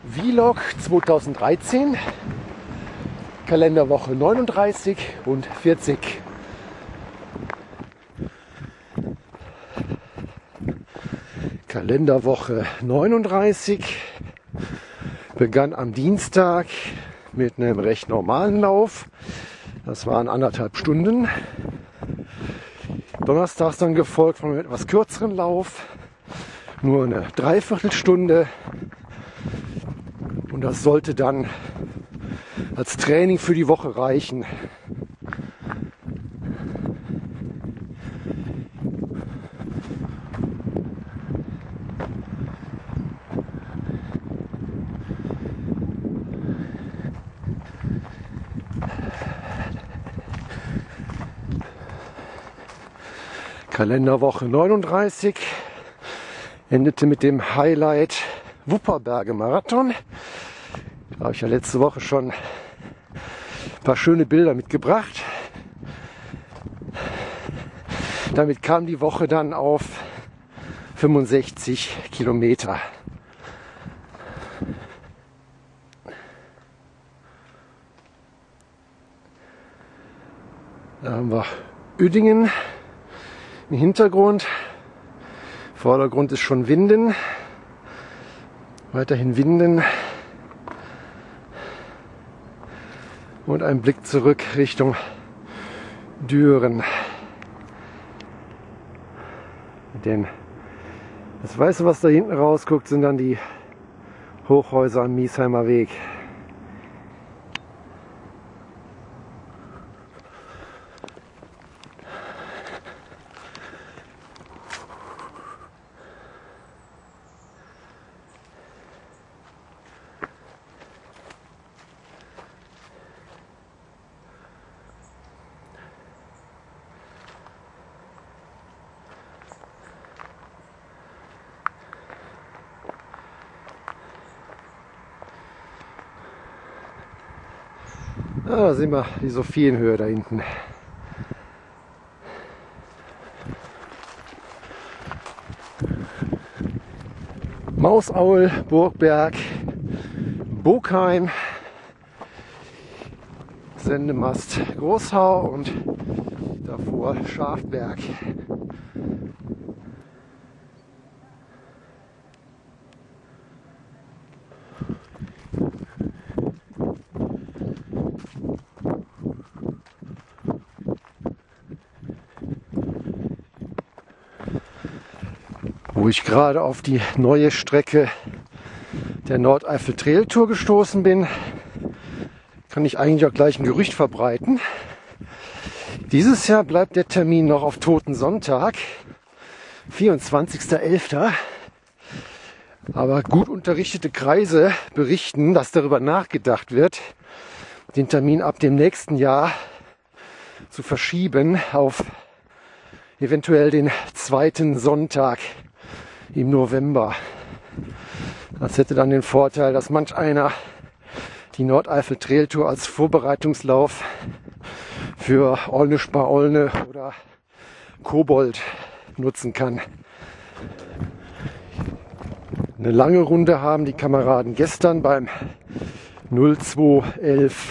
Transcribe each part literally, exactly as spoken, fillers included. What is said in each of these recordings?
Vlog zweitausenddreizehn, Kalenderwoche neununddreißig und vierzig. Kalenderwoche neununddreißig begann am Dienstag mit einem recht normalen Lauf. Das waren anderthalb Stunden. Donnerstags dann gefolgt von einem etwas kürzeren Lauf, nur eine Dreiviertelstunde. Und das sollte dann als Training für die Woche reichen. Kalenderwoche neununddreißig endete mit dem Highlight Wupperberge Marathon. Da habe ich ja letzte Woche schon ein paar schöne Bilder mitgebracht. Damit kam die Woche dann auf fünfundsechzig Kilometer. Da haben wir Uerdingen im Hintergrund. Vordergrund ist schon Winden. Weiterhin Winden. Und ein Blick zurück Richtung Düren. Denn das Weiße, was da hinten rausguckt, sind dann die Hochhäuser am Miesheimer Weg. Ah, da sehen wir die Sophienhöhe da hinten. Mausaul, Burgberg, Bogheim, Sendemast Großhau und davor Schafberg. Wo ich gerade auf die neue Strecke der Nordeifel Trail Tour gestoßen bin, kann ich eigentlich auch gleich ein Gerücht verbreiten. Dieses Jahr bleibt der Termin noch auf Toten Sonntag, vierundzwanzigster elfter Aber gut unterrichtete Kreise berichten, dass darüber nachgedacht wird, den Termin ab dem nächsten Jahr zu verschieben auf eventuell den zweiten Sonntag im November. Das hätte dann den Vorteil, dass manch einer die Nordeifel Trail Tour als Vorbereitungslauf für Olne Spa-Olne oder Kobold nutzen kann. Eine lange Runde haben die Kameraden gestern beim null zwei elf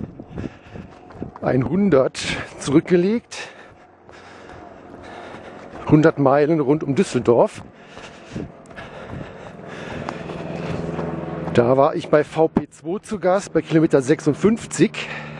hundert zurückgelegt. hundert Meilen rund um Düsseldorf. Da war ich bei V P zwei zu Gast, bei Kilometer sechsundfünfzig.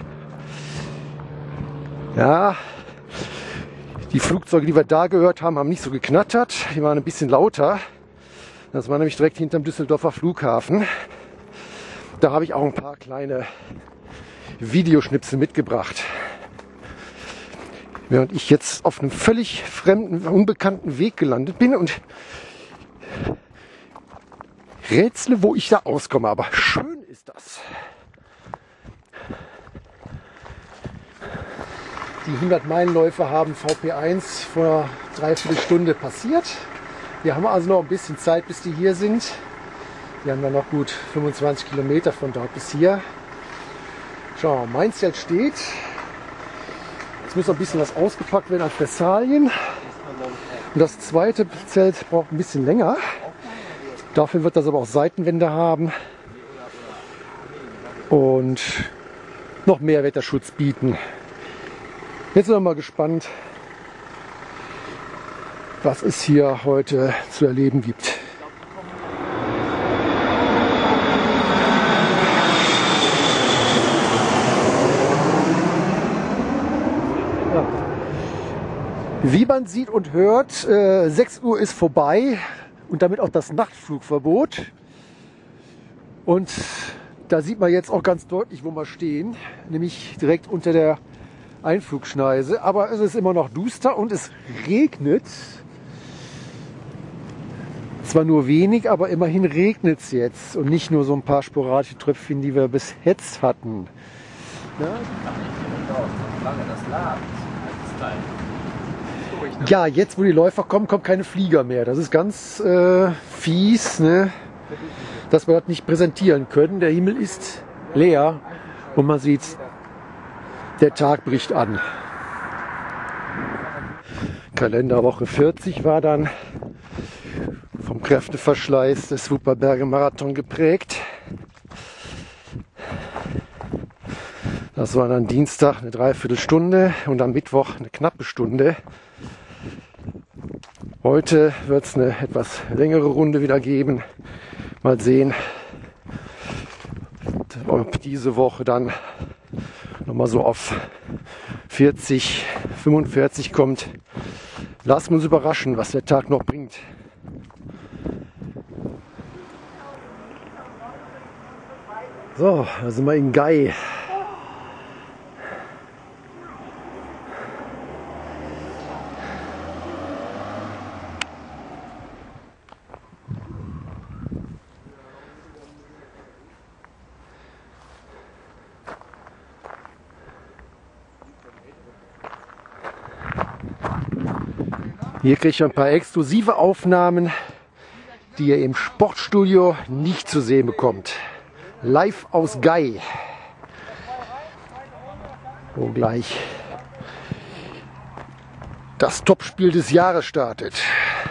Ja, die Flugzeuge, die wir da gehört haben, haben nicht so geknattert. Die waren ein bisschen lauter. Das war nämlich direkt hinterm Düsseldorfer Flughafen. Da habe ich auch ein paar kleine Videoschnipsel mitgebracht. Während ich jetzt auf einem völlig fremden, unbekannten Weg gelandet bin und rätsle, wo ich da auskomme. Aber schön ist das. Die hundert-Meilen-Läufe haben V P eins vor dreiviertel Stunde passiert. Wir haben also noch ein bisschen Zeit, bis die hier sind. Die haben dann noch gut fünfundzwanzig Kilometer von dort bis hier. Schau, mein Zelt steht. Jetzt muss noch ein bisschen was ausgepackt werden an Fressalien. Und das zweite Zelt braucht ein bisschen länger. Dafür wird das aber auch Seitenwände haben. und noch mehr Wetterschutz bieten. Jetzt sind wir mal gespannt, was es hier heute zu erleben gibt. Ja. Wie man sieht und hört, äh, sechs Uhr ist vorbei und damit auch das Nachtflugverbot. Und da sieht man jetzt auch ganz deutlich, wo wir stehen, nämlich direkt unter der Einflugschneise. Aber es ist immer noch duster und es regnet. Zwar nur wenig, aber immerhin regnet es jetzt und nicht nur so ein paar sporadische Tröpfchen, die wir bis jetzt hatten. Ja, jetzt wo die Läufer kommen, kommt keine Flieger mehr. Das ist ganz äh, fies, ne? Dass wir das nicht präsentieren können. Der Himmel ist leer und man sieht, der Tag bricht an. Kalenderwoche vierzig war dann vom Kräfteverschleiß des Wupperberger Marathon geprägt. Das war dann Dienstag eine Dreiviertelstunde und am Mittwoch eine knappe Stunde. Heute wird es eine etwas längere Runde wieder geben. Mal sehen, ob diese Woche dann nochmal so auf vierzig, fünfundvierzig kommt. Lassen wir uns überraschen, was der Tag noch bringt. So, da sind wir in Gay. Hier kriegt ihr ein paar exklusive Aufnahmen, die ihr im Sportstudio nicht zu sehen bekommt. Live aus Gay, wo gleich das Topspiel des Jahres startet.